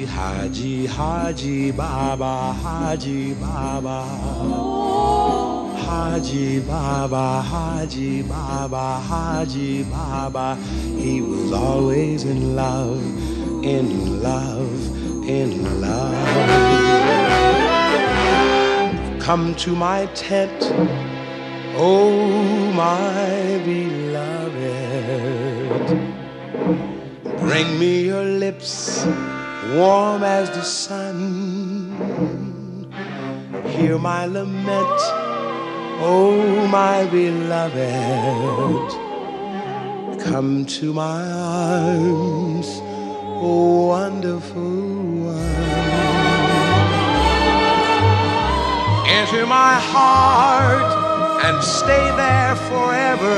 Haji, Haji Baba, Haji Baba. Haji Baba, Haji Baba, Haji Baba. He was always in love, in love, in love. Come to my tent, oh my beloved. Bring me your lips, warm as the sun. Hear my lament, oh my beloved. Come to my arms, oh wonderful one. Enter my heart and stay there forever,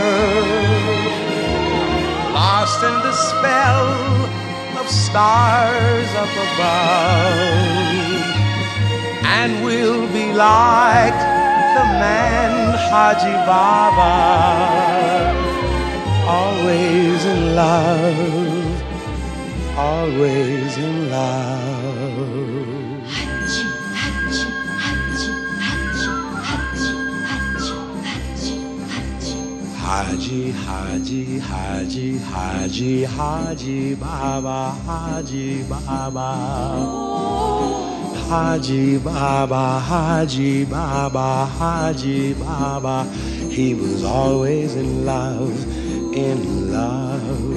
lost in the spell of stars up above. And we'll be like the man Haji Baba, always in love, always in love. Haji, Haji, Haji, Haji, Haji Baba, Haji Baba. Haji Baba, Haji Baba, Haji Baba. He was always in love, in love.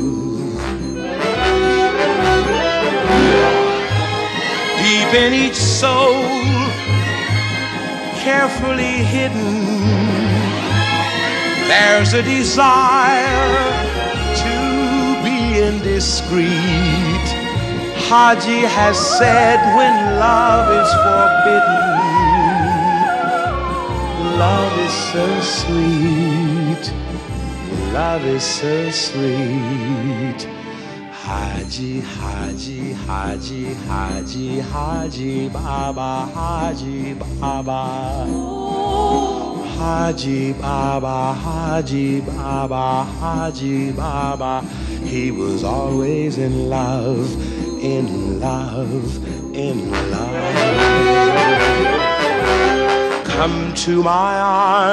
Deep in each soul, carefully hidden, there's a desire to be indiscreet. Haji has said when love is forbidden, love is so sweet, love is so sweet. Haji, Haji, Haji, Haji, Haji Baba, Haji Baba. Haji Baba, Haji Baba, Haji Baba. He was always in love, in love, in love. Come to my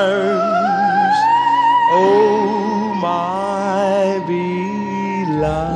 arms, oh my beloved.